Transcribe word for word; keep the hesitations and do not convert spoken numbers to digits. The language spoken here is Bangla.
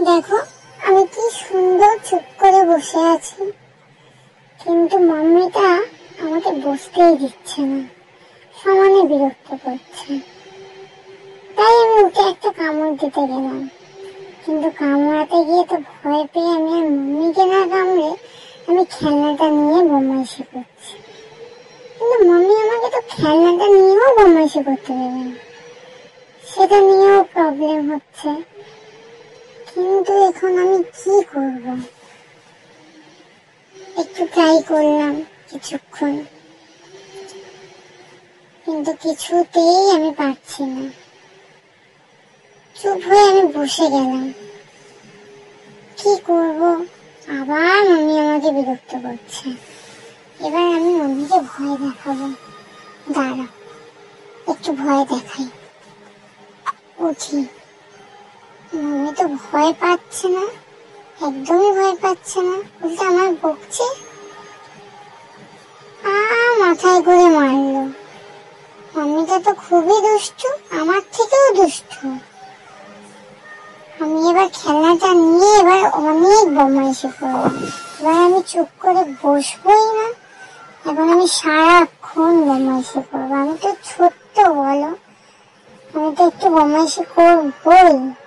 দেখো আমি কি সুন্দর চুপ করে বসে আছি, কিন্তু মাম্মিটা আমাকে বসতেই দিচ্ছে না, সমানে বিরক্ত করছে। তাই আমি ওকে একটা কামড় দিতে গেলাম, কিন্তু কামড়াতে গিয়ে তো ভয় পেয়ে আমি আর মাম্মিকে না কামড়ে আমি খেলনাটা নিয়ে বদমাইশি করছি। কিন্তু মাম্মি আমাকে তো খেলনাটা নিয়েও বদমাইশি করতে দেবে না, সেটা নিয়েও প্রবলেম হচ্ছে। কিন্তু এখন আমি কি করব? একটু ট্রাই করলাম কিছুক্ষণ, কিন্তু কিছুতেই আমি পারছি না। চুপ হয়ে আমি বসে গেলাম। কি করব? আবার মাম্মি আমাকে বিরক্ত করছে। এবার আমি মাম্মিকে ভয় দেখাবো। দাঁড়া, একটু ভয় দেখাই। উঠি। মাম্মি তো ভয় পাচ্ছে না, একদমই ভয় পাচ্ছে না, উল্টা আমার বকছে। আ মাথায় করে মারলো। মাম্মিটা তো খুবই দুষ্টু, আমার থেকেও দুষ্টু। আমি এবার খেলনাটা নিয়ে এবার অনেক বদমাইশি করবো। এবার আমি চুপ করে বসবোই না, এখন আমি সারাক্ষণ বদমাইশি করবো। আমি তো ছোট্ট, বলো, আমি তো একটু বদমাইশি করবোই।